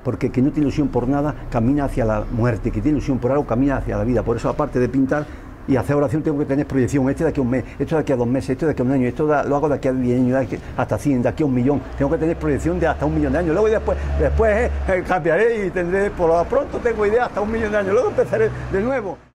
porque el que no tiene ilusión por nada camina hacia la muerte, que tiene ilusión por algo camina hacia la vida. Por eso, aparte de pintar y hacer oración, tengo que tener proyección. Este de aquí a un mes, esto de aquí a 2 meses, esto de aquí a un año, esto lo hago de aquí a 10 años, hasta 100, de aquí a 1 millón. Tengo que tener proyección de hasta 1 millón de años. Luego después cambiaré y tendré, por lo pronto tengo idea hasta 1 millón de años. Luego empezaré de nuevo.